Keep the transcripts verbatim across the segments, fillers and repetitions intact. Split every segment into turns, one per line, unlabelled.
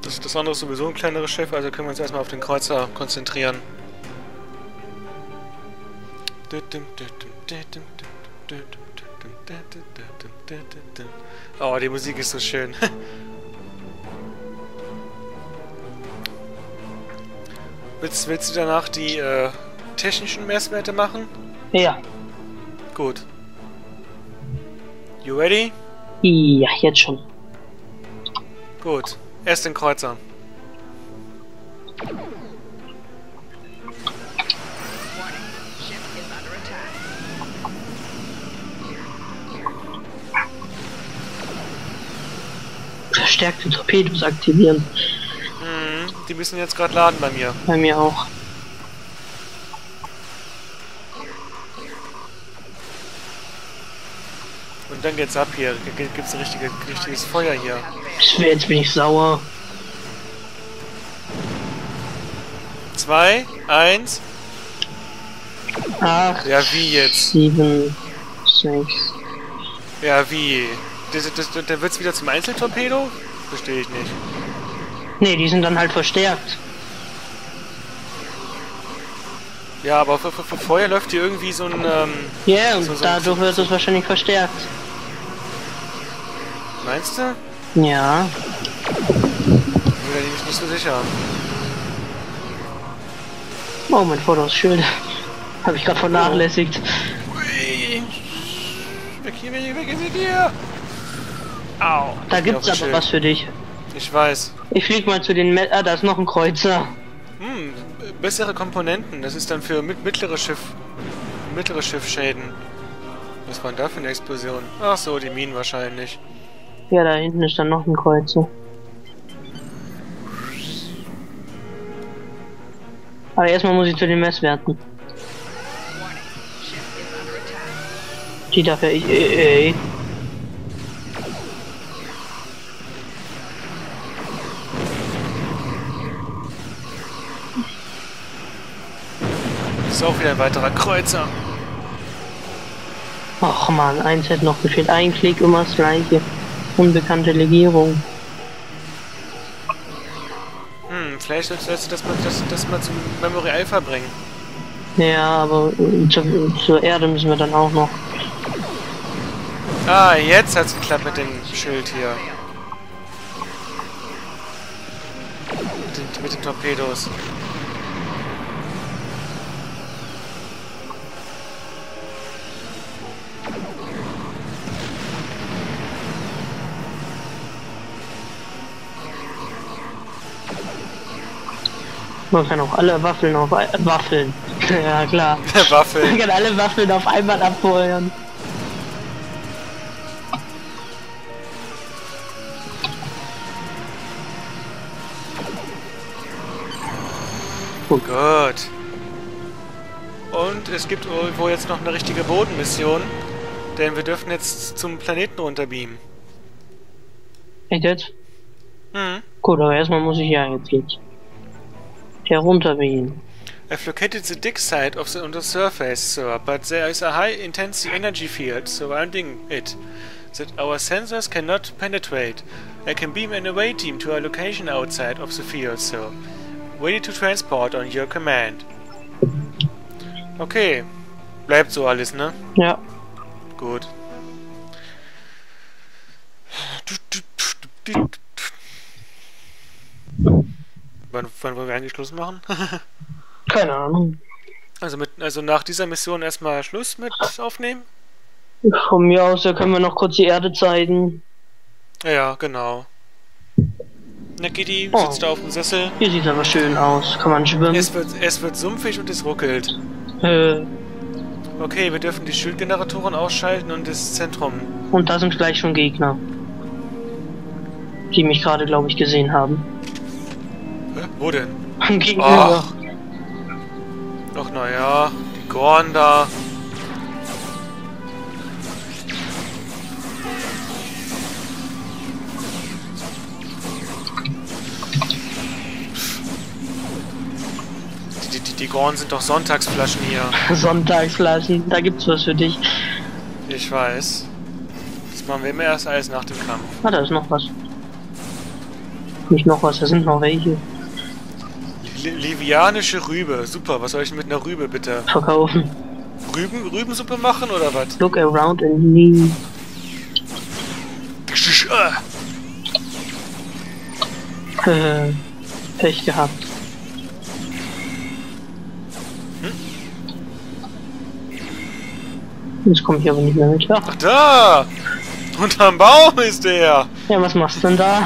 Das, das andere ist sowieso ein kleineres Schiff, also können wir uns erstmal auf den Kreuzer konzentrieren. Oh, die Musik ist so schön. willst, willst du danach die äh, technischen Messwerte machen?
Ja.
Gut. You ready?
Ja, jetzt schon.
Gut. Erst den Kreuzer.
Verstärkte Torpedos aktivieren.
Mhm, die müssen jetzt gerade laden bei mir.
Bei mir auch.
Und dann geht's ab hier. Gibt's ein richtige, richtiges Feuer hier.
Jetzt bin ich sauer.
Zwei, eins.
Acht.
Ja, wie jetzt?
Sieben. Sechs.
Ja, wie? Das, das, das, dann wird's wieder zum Einzeltorpedo? Verstehe ich nicht.
Nee, die sind dann halt verstärkt.
Ja, aber für, für, für Feuer läuft hier irgendwie so ein... Ähm,
Ja, yeah, und
so, so
dadurch wird es wahrscheinlich verstärkt.
Meinst du?
Ja.
Bin mir nicht, nicht so sicher.
Oh, mein vorderes Schild. Habe ich gerade vernachlässigt.
Ui. Weg hier, weg, weg ist dir! Au.
Da gibt's aber was für dich.
Ich weiß.
Ich flieg mal zu den... Me ah, da ist noch ein Kreuzer.
Hm, bessere Komponenten. Das ist dann für mit mittlere Schiff... mittlere Schiffschäden. Was war denn da für eine Explosion? Ach so, die Minen wahrscheinlich.
Ja, da hinten ist dann noch ein Kreuzer. Aber erstmal muss ich zu den Messwerten. Die darf ja ich... Ey, ey.
Das ist auch wieder ein weiterer Kreuzer.
Och man, eins hätte noch gefehlt. Ein Klick, immer das gleiche. Unbekannte Legierung.
Hm, vielleicht sollst du das mal, das, das mal zum Memory Alpha bringen.
Ja, aber äh, zu, zur Erde müssen wir dann auch noch.
Ah, jetzt hat's geklappt mit dem Schild hier. Mit den, mit den Torpedos.
Man kann auch alle Waffeln auf... Äh, Waffeln. Ja, klar.
Waffeln.
Man kann alle Waffeln auf einmal abfeuern.
Gut. Und es gibt wohl jetzt noch eine richtige Bodenmission, denn wir dürfen jetzt zum Planeten runterbeamen.
Echt jetzt?
Hm.
Gut, aber erstmal muss ich ja jetzt jetzt herunterwehen.
I've located the dig site of the, on the surface, sir, but there is a high intensity energy field surrounding it that our sensors cannot penetrate. I can beam an away team to a location outside of the field, sir. Ready to transport on your command. Okay. Bleibt so alles, ne?
Ja.
Gut. Wann, wann wollen wir eigentlich Schluss machen?
Keine Ahnung.
Also mit, also nach dieser Mission erstmal Schluss mit aufnehmen?
Von mir aus, da können wir noch kurz die Erde zeigen.
Ja, genau. Na Kitty,
Oh.
sitzt da auf dem Sessel.
Hier sieht aber schön aus. Kann man schwimmen.
Es wird, es wird sumpfig und es ruckelt.
Äh,
Okay, wir dürfen die Schildgeneratoren ausschalten und das Zentrum.
und da sind gleich schon Gegner. Die mich gerade, glaube ich, gesehen haben.
Hä? Wo denn?
Gegenüber.
Ach. Ach naja, die Gorn da. Die, die, die Gorn sind doch Sonntagsflaschen hier.
Sonntagsflaschen, da gibt's was für dich.
Ich weiß. Das machen wir immer erst alles nach dem Kampf.
Ah, da ist noch was. Nicht noch was, da sind noch welche.
Li Livianische Rübe. Super, was soll ich mit einer Rübe bitte?
Verkaufen.
Rüben, Rübensuppe machen oder was?
Look around and leave. Äh, Pech gehabt. Jetzt komme ich aber nicht mehr mit klar.
Ach da! Unterm Baum ist der!
Ja, was machst du denn da?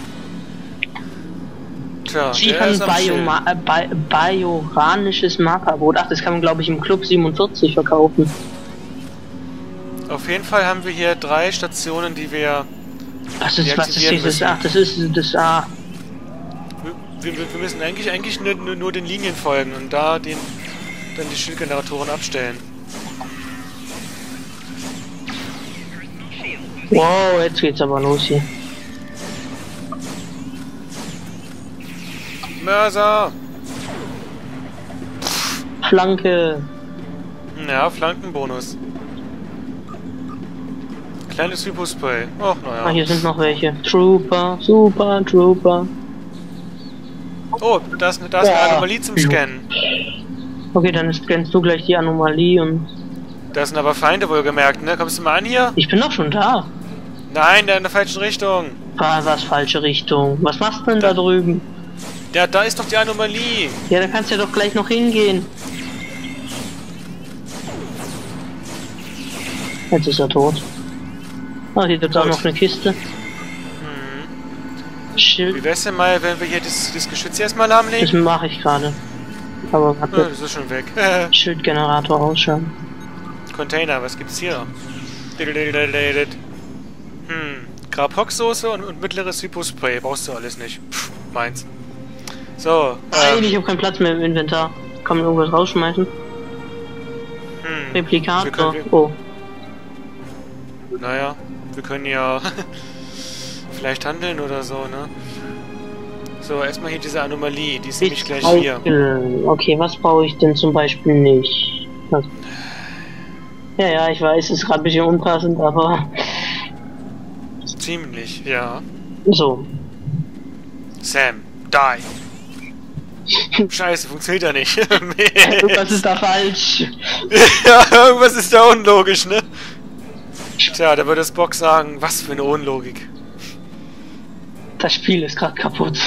Tja,
Sie
der
haben
ist am Chillen.
Bioma äh, Bi Bioranisches Markerbrot. Ach, das kann man glaube ich im Club siebenundvierzig verkaufen.
Auf jeden Fall haben wir hier drei Stationen, die wir...
Was ist, was ist
deaktivieren
dieses?
müssen.
Ach, das ist das A.
Wir, wir, wir müssen eigentlich eigentlich nur, nur, nur den Linien folgen und da den dann die Schildgeneratoren abstellen.
Wow, jetzt geht's aber los hier.
Mörser!
Flanke.
Ja, Flankenbonus. Kleines Hypospray. Och,
Ah,
naja.
hier sind noch welche. Trooper, Super Trooper.
Oh, da ist, da ist eine
Ja.
Anomalie zum Scannen.
Okay, dann scannst du gleich die Anomalie und...
Da sind aber Feinde wohlgemerkt, ne? Kommst du mal an hier?
Ich bin doch schon da.
Nein, der in der falschen Richtung.
Ah, was, falsche Richtung. Was machst du denn da drüben?
Ja, da ist doch die Anomalie.
Ja, da kannst du ja doch gleich noch hingehen. Jetzt ist er tot. Ah, hier gibt auch
Gut.
noch eine Kiste.
Hm. Wie
Schild.
wär's denn mal, wenn wir hier das, das Geschütz erstmal lahmlegen?
Das mache ich gerade. Aber
Oh,
warte.
das ist schon weg.
Schildgenerator ausschalten.
Container, was gibt's hier? Hm, Grabhocksoße und, und mittleres Hypospray. Brauchst du alles nicht. Pff, meins. So,
Nein,
ähm,
ich habe keinen Platz mehr im Inventar. Kann man irgendwas rausschmeißen?
hm, wir
Replikator.
können,
Oh.
naja, wir können ja vielleicht handeln oder so, ne? So, erstmal hier diese Anomalie, die ist nämlich gleich hier.
Okay, was brauche ich denn zum Beispiel nicht? Was? Ja, ja, ich weiß, ist gerade ein bisschen unpassend, aber
Ziemlich, ja.
so.
Sam, die. Scheiße, funktioniert ja nicht.
Irgendwas ist da falsch.
Ja, irgendwas ist da unlogisch, ne? Tja, da würde das Box sagen, was für eine Unlogik.
Das Spiel ist gerade kaputt.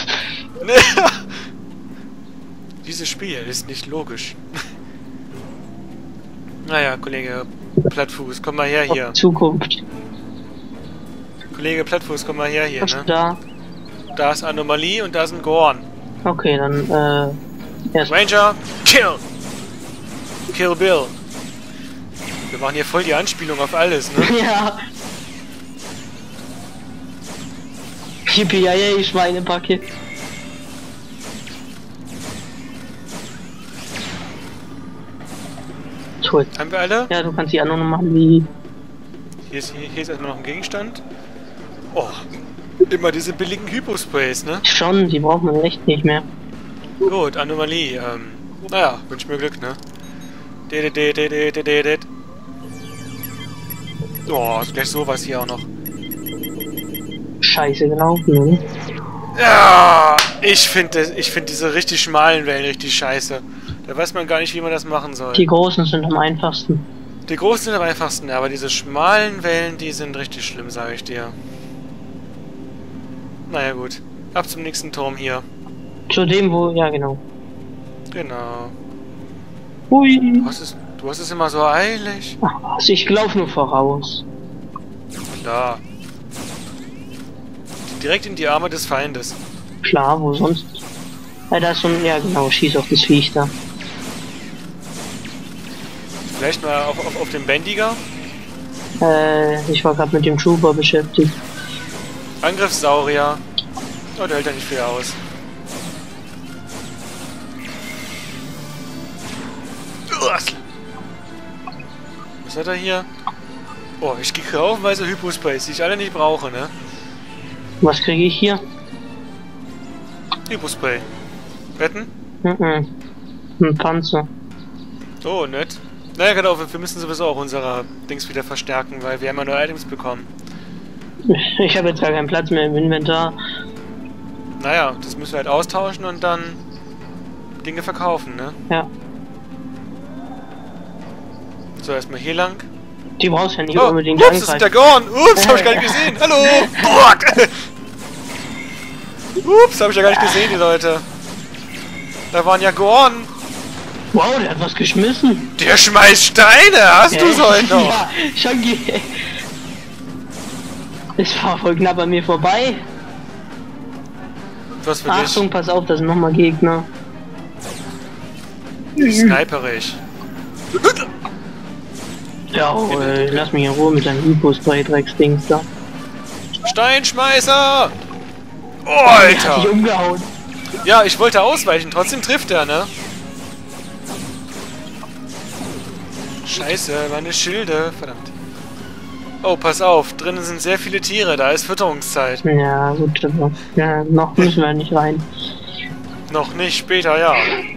Dieses Spiel ist nicht logisch. Naja, Kollege Plattfuß, komm mal her hier.
Zukunft.
Kollege Plattfuß, komm mal her hier,
Was
ne?
da?
Da ist Anomalie und da ist ein Gorn.
Okay, dann äh erst.
Ranger, kill! Kill Bill. Wir machen hier voll die Anspielung auf alles, ne?
Ja. Yippie, Schweinebacke. Toll.
Haben wir alle?
Ja, du kannst die anderen machen wie.
Hier ist, hier, hier ist erstmal noch ein Gegenstand. Oh, immer diese billigen Hyposprays, ne?
Schon, die braucht man echt nicht mehr.
Gut, Anomalie. Ähm, naja, wünsch mir Glück, ne? Dit, dit, dit, dit, dit, dit, dit. Oh, ist gleich sowas hier auch noch.
Scheiße gelaufen, ne?
Ja, ich finde ich find diese richtig schmalen Wellen richtig scheiße. Da weiß man gar nicht, wie man das machen soll.
Die großen sind am einfachsten.
Die großen sind am einfachsten, aber diese schmalen Wellen, die sind richtig schlimm, sage ich dir. Naja gut, ab zum nächsten Turm hier.
Zu dem, wo. Ja, genau.
Genau.
Hui.
Du hast es, du hast es immer so eilig.
Ach was, ich laufe nur voraus.
Klar. Direkt in die Arme des Feindes.
Klar, wo sonst? Ja, da ist so ein. Ja, genau, schieß auf das Viech da.
Vielleicht mal auf, auf, auf den Bändiger.
Äh, ich war gerade mit dem Trooper beschäftigt.
Angriffssaurier. Oh, der hält ja nicht viel aus. Was hat er hier? Oh, ich kriege haufenweise Hypospace, die ich alle nicht brauche, ne?
Was kriege ich hier?
Hypospray. Wetten?
Mhm. Ein Panzer.
Oh, nett. Naja, genau, wir, wir müssen sowieso auch unsere Dings wieder verstärken, weil wir haben ja neue Items bekommen.
Ich habe jetzt gar keinen Platz mehr im Inventar.
Naja, das müssen wir halt austauschen und dann Dinge verkaufen, ne?
Ja.
So, erstmal hier lang.
Die brauchst ja nicht
Oh,
unbedingt
ups, das ist der Gorn! Ups, hab ich gar nicht gesehen! Hallo! Ups, hab ich ja gar nicht gesehen, die Leute. Da waren ja Gorn!
Wow, der hat was geschmissen!
Der schmeißt Steine! Hast
Ja,
du so einen noch?
Ja, schon ge... Es war voll knapp an mir vorbei.
Was für
Achtung,
dich?
pass auf, da sind nochmal Gegner.
Sniperig.
Ja, oh, äh, lass mich in Ruhe mit deinem Hypos drei Drecksdings da.
Steinschmeißer! Oh,
Der hat dich
Alter!
umgehauen.
Ja, ich wollte ausweichen, trotzdem trifft er, ne? Scheiße, meine Schilde, verdammt. Oh, pass auf, drinnen sind sehr viele Tiere, da ist Fütterungszeit.
Ja, gut, aber, ja, noch müssen wir nicht rein.
Noch nicht, später, ja.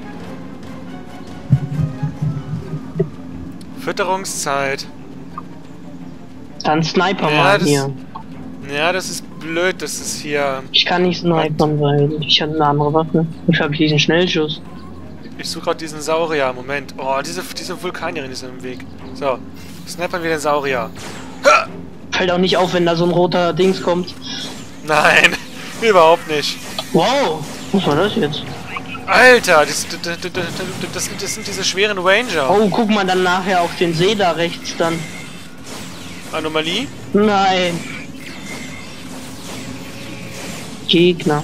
Fütterungszeit.
Dann Sniper
Ja,
mal
das-
hier.
Ja, das ist blöd, das ist hier...
Ich kann nicht snipern, weil ich habe eine andere Waffe. Ich habe diesen Schnellschuss.
Ich suche gerade diesen Saurier, Moment. Oh, diese, diese Vulkanierin ist im Weg. So, snappern wir den Saurier. Ha!
Fällt auch nicht auf, wenn da so ein roter Dings kommt.
Nein, überhaupt nicht.
Wow, was war das jetzt?
Alter, das, das, das, das, das, sind, das sind diese schweren Ranger.
Oh, guck mal dann nachher auf den See da rechts dann.
Anomalie?
Nein. Gegner.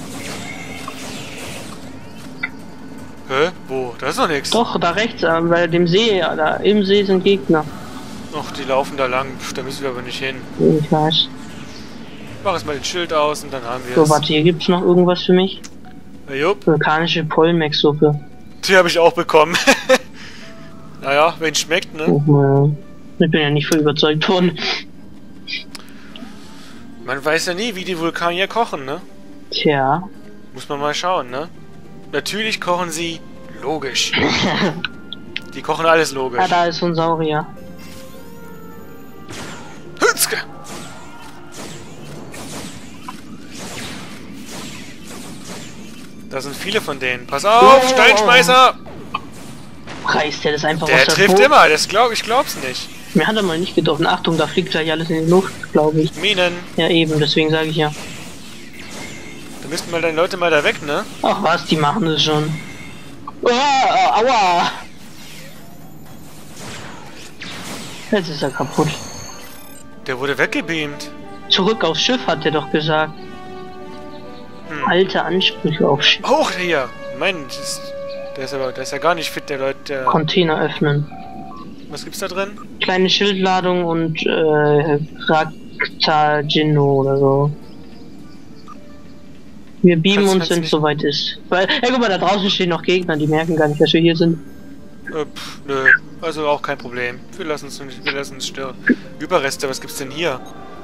Hä? Wo? Da ist doch nichts.
Doch, da rechts, äh, bei dem See, ja, da im See sind Gegner.
Ach, die laufen da lang. Pff, da müssen wir aber nicht hin.
Ich weiß.
Mach jetzt mal den Schild aus und dann haben wir
So,
es.
warte, hier gibt's noch irgendwas für mich?
Ja, jupp,
Vulkanische Polmex-Suppe.
die habe ich auch bekommen. Naja, wenn schmeckt, ne?
Oh, äh, ich bin ja nicht voll überzeugt von.
Man weiß ja nie, wie die Vulkanier kochen, ne?
Tja.
Muss man mal schauen, ne? Natürlich kochen sie logisch. Die kochen alles logisch.
Ah, da ist so ein Saurier.
Hützke! Da sind viele von denen. Pass auf,
Oh.
Steinschmeißer!
Reißt der das einfach
Der
aus der
trifft
Po?
immer, das glaub ich glaub's nicht.
Mir hat er mal nicht gedacht. Achtung, da fliegt gleich alles in die Luft, glaube ich.
Minen.
Ja, eben, deswegen sage ich ja.
Da müssten mal deine Leute mal da weg, ne?
Ach was, die machen das schon. Ah, aua! Jetzt ist er kaputt.
Der wurde weggebeamt.
Zurück aufs Schiff, hat er doch gesagt.
Hm.
Alte Ansprüche auf Schiff.
Hoch hier! Mensch, das, der ist aber der ist ja gar nicht fit, der Leute. Der,
Container öffnen.
was gibt's da drin?
Kleine Schildladung und äh, Raktagino oder so. Wir beamen
Kannst-
uns,
kannst
wenn es
nicht-
soweit ist. Weil, ja guck mal, da draußen stehen noch Gegner, die merken gar nicht, dass wir hier sind.
Äh, pff, nö. Also auch kein Problem. Wir lassen uns nicht, wir lassen uns stören. Überreste, was gibt's denn hier?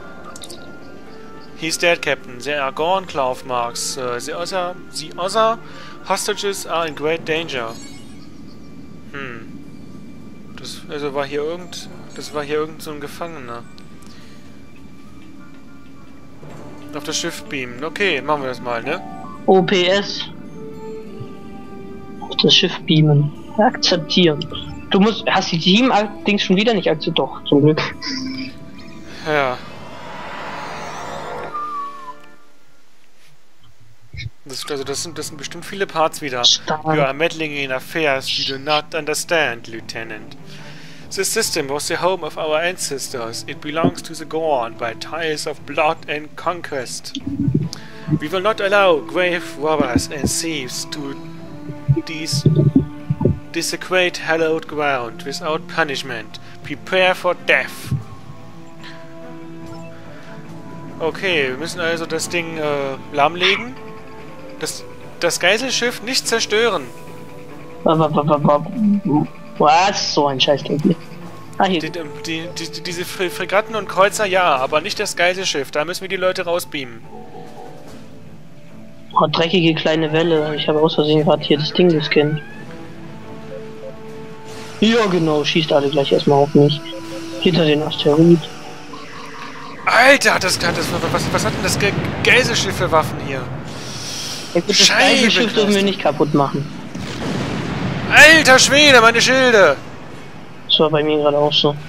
He's dead, Captain. There are gone cloth marks. Uh, the other, the other hostages are in great danger. Hm. Das, also war hier irgend, das war hier irgend so ein Gefangener. Auf das Schiff beamen. Okay, machen wir das mal, ne?
O P S. Auf das Schiff beamen. Akzeptieren. Du musst, hast die Team-Dings schon wieder nicht akzeptiert? Doch, zum Glück.
Ja. Das, also das sind, das sind bestimmt viele Parts wieder.
Stark.
You are meddling in affairs you do not understand, Lieutenant. This system was the home of our ancestors. It belongs to the Gorn by ties of blood and conquest. We will not allow grave robbers and thieves to des desecrate hallowed ground without punishment. Prepare for death. Okay, wir müssen also das Ding äh, lahmlegen. Das, das Geiselschiff nicht zerstören.
Was? So ein Scheißdreck. Ah, hier.
Die, die, die, diese Fregatten und Kreuzer ja, aber nicht das Geiselschiff. Da müssen wir die Leute rausbeamen.
Oh, dreckige kleine Welle. Ich habe aus Versehen gerade hier das Ding gescannt. Ja, genau. Schießt alle gleich erstmal auf mich. Hinter den Asteroid.
Alter, das, das, was, was hat denn das Ge Geiselschiff für Waffen hier?
Ja, gut, das
Scheibe,
Geiselschiff dürfen wir nicht kaputt machen.
Alter Schwede, meine Schilde!
Das war bei mir gerade auch so.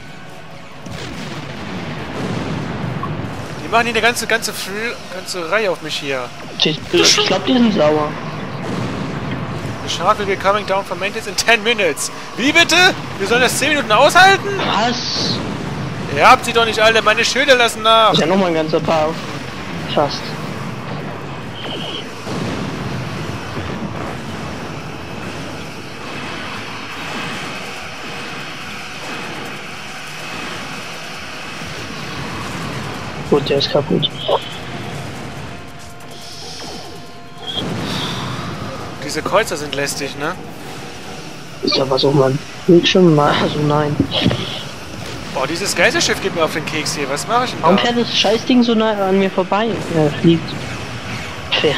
Die machen hier eine ganze, ganze, Fl ganze Reihe auf mich hier.
Ich, ich glaube, die sind sauer.
The shark will be coming down from Mantis in ten minutes. Wie bitte? Wir sollen das zehn Minuten aushalten?
Was?
Ihr habt sie doch nicht alle, meine Schilde lassen nach.
Ist ja nochmal ein ganzer Paar. Fast. Gut, der ist kaputt.
Diese Kreuzer sind lästig, ne?
Ist da was auf meinem Bildschirm? Also nein.
Boah, dieses Geiselschiff geht mir auf den Keks hier. Was mache ich denn da?
Warum fährt das Scheißding so nah an mir vorbei? Er fliegt. Fährt.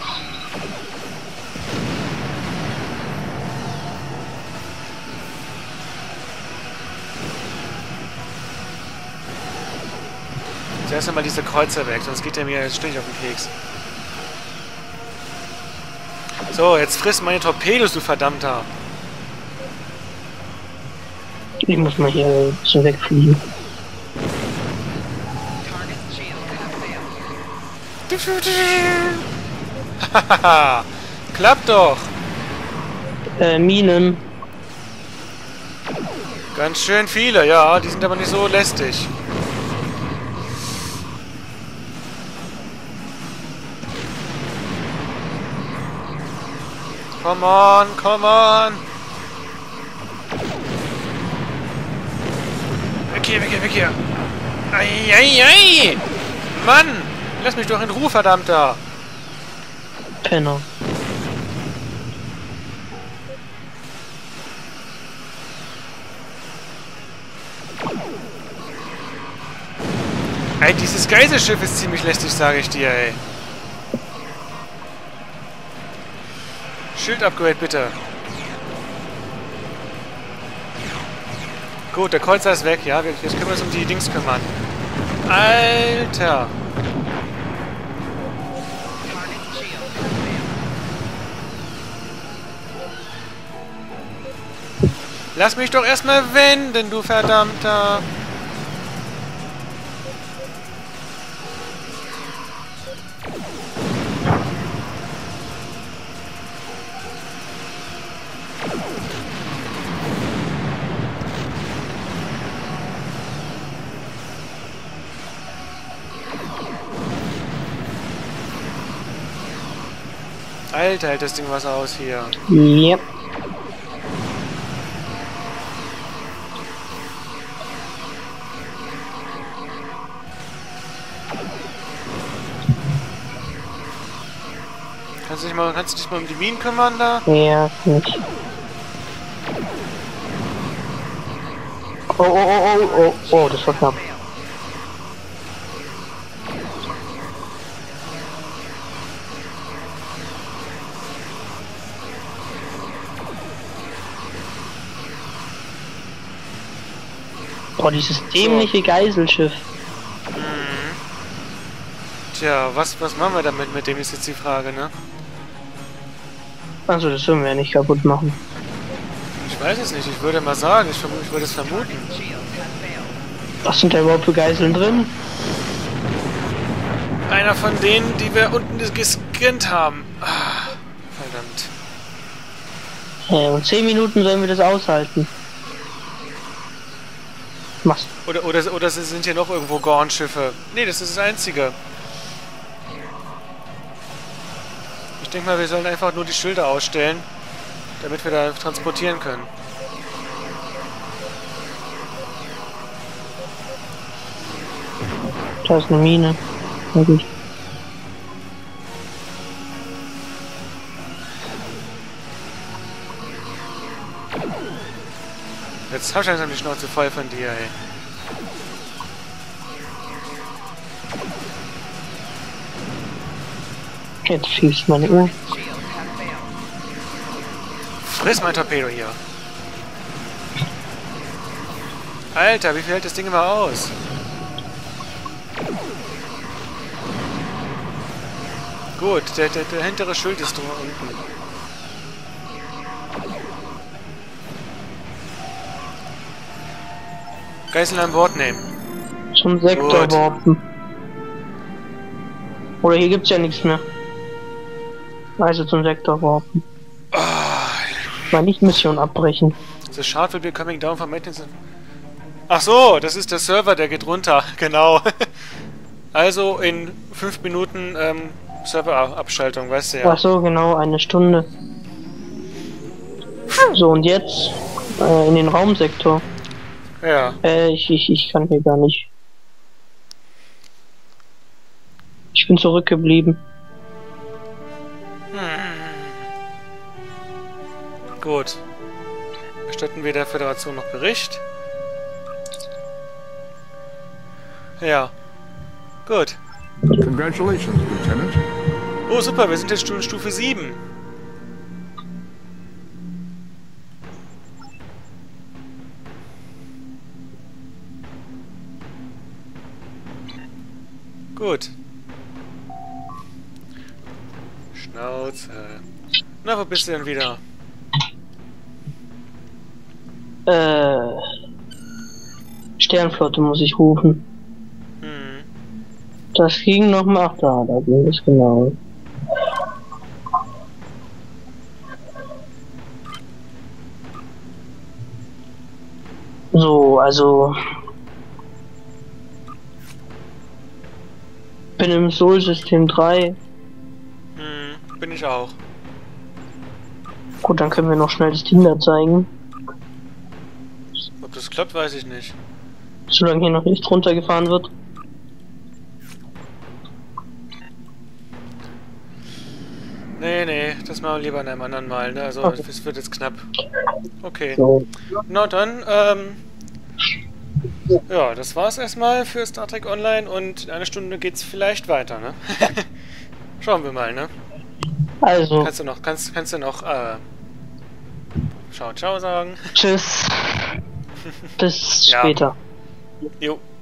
Zuerst einmal diese Kreuzer weg, sonst geht er mir jetzt ständig auf den Keks. So, jetzt friss meine Torpedos, du Verdammter.
Ich muss mal hier ein bisschen wegfliegen.
Hahaha, klappt doch.
Äh, Minen.
Ganz schön viele, ja, die sind aber nicht so lästig. Come on, come on. Weg hier, weg hier, weg hier. Ei, ei, ei. Mann, lass mich doch in Ruhe, verdammter.
Penner.
Ey, dieses Geiselschiff ist ziemlich lästig, sage ich dir, ey. Schild-Upgrade, bitte. Gut, der Kreuzer ist weg, ja. Jetzt können wir uns um die Dings kümmern. Alter! Lass mich doch erstmal wenden, du Verdammter! Alter, hält das Ding was aus hier.
Yep.
Kannst du dich mal, kannst du dich mal um die Minen kümmern da?
Ja, nicht. Oh, oh, oh, oh, oh, oh, das war knapp. Boah, dieses dämliche Geiselschiff.
Mhm. Tja, was, was machen wir damit mit dem, ist jetzt die Frage, ne?
Also das würden wir ja nicht kaputt machen.
Ich weiß es nicht, ich würde mal sagen, ich, verm ich würde es vermuten.
Was sind da überhaupt für Geiseln drin?
Einer von denen, die wir unten gescannt haben. Ah, verdammt.
Ja, und zehn Minuten sollen wir das aushalten. Machst.
Oder, oder, oder sind hier noch irgendwo Gorn-Schiffe? Nee, das ist das einzige. Ich denke mal, wir sollen einfach nur die Schilder ausstellen, damit wir da transportieren können.
Da ist eine Mine. Na gut.
Jetzt hab ich langsam die Schnauze voll von dir, ey.
Jetzt schießt meine Uhr.
Friss mein Torpedo hier. Alter, wie viel hält das Ding immer aus? Gut, der, der, der hintere Schild ist da unten. Geisel an Bord nehmen.
Zum Sektor
Gut.
warpen. Oder hier gibt's ja nichts mehr. Also zum Sektor warpen. Mal nicht Mission abbrechen.
The shard will be coming down from maintenance. Ach so, das ist der Server, der geht runter. Genau. Also in fünf Minuten ähm, Serverabschaltung, weißt du ja.
Ach so, genau, eine Stunde. So, und jetzt äh, in den Raumsektor.
Ja.
Äh, ich, ich, ich kann hier gar nicht. Ich bin zurückgeblieben.
Gut. Erstatten wir der Föderation noch Bericht? Ja. Gut.
Congratulations, Lieutenant.
Oh, super, wir sind jetzt schon in Stufe sieben. Gut. Schnauze. Na, wo bist du denn wieder?
Äh. Sternflotte muss ich rufen.
Hm.
Das ging noch mal. Ach, da, da ging es genau. So, also. Bin im Sol-System drei.
Hm, bin ich auch.
Gut, dann können wir noch schnell das Ding da zeigen.
Ob das klappt, weiß ich nicht.
Solange hier noch nichts runtergefahren wird.
Nee, nee, das machen wir lieber an einem anderen Mal, ne? Also,
Okay.
es wird jetzt knapp. Okay.
So.
Na dann, ähm... ja, das war's erstmal für Star Trek Online und in einer Stunde geht's vielleicht weiter, ne? Schauen wir mal, ne?
Also,
Kannst du noch, kannst, kannst du noch, äh... Ciao, ciao sagen?
tschüss. Bis
Ja.
später.
Jo.